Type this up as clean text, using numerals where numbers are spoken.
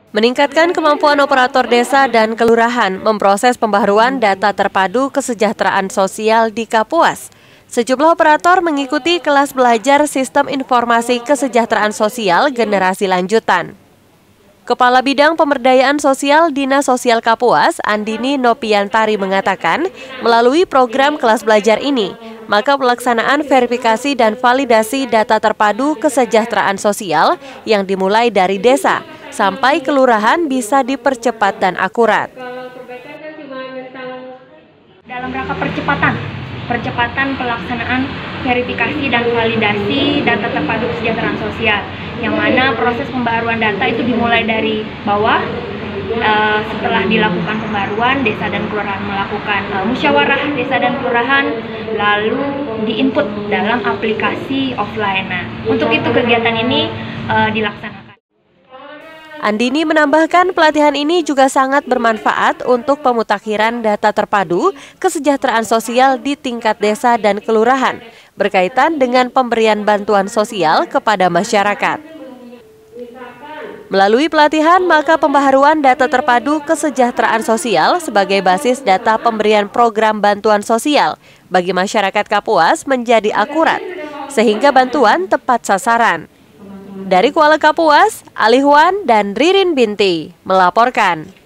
Meningkatkan kemampuan operator desa dan kelurahan memproses pembaharuan data terpadu kesejahteraan sosial di Kapuas. Sejumlah operator mengikuti kelas belajar Sistem Informasi Kesejahteraan Sosial Generasi Lanjutan. Kepala Bidang Pemberdayaan Sosial Dinas Sosial Kapuas, Andini Nopiantari mengatakan, melalui program kelas belajar ini, maka pelaksanaan verifikasi dan validasi data terpadu kesejahteraan sosial yang dimulai dari desa sampai kelurahan bisa dipercepat dan akurat. Dalam rangka percepatan pelaksanaan verifikasi dan validasi data terpadu kesejahteraan sosial, yang mana proses pembaruan data itu dimulai dari bawah. Setelah dilakukan pembaruan, desa dan kelurahan melakukan musyawarah desa dan kelurahan, lalu diinput dalam aplikasi offline. Nah, untuk itu kegiatan ini dilaksanakan. Andini menambahkan pelatihan ini juga sangat bermanfaat untuk pemutakhiran data terpadu kesejahteraan sosial di tingkat desa dan kelurahan berkaitan dengan pemberian bantuan sosial kepada masyarakat. Melalui pelatihan, maka pembaharuan data terpadu kesejahteraan sosial sebagai basis data pemberian program bantuan sosial bagi masyarakat Kapuas menjadi akurat, sehingga bantuan tepat sasaran. Dari Kuala Kapuas, Alihwan dan Ririn Binti melaporkan.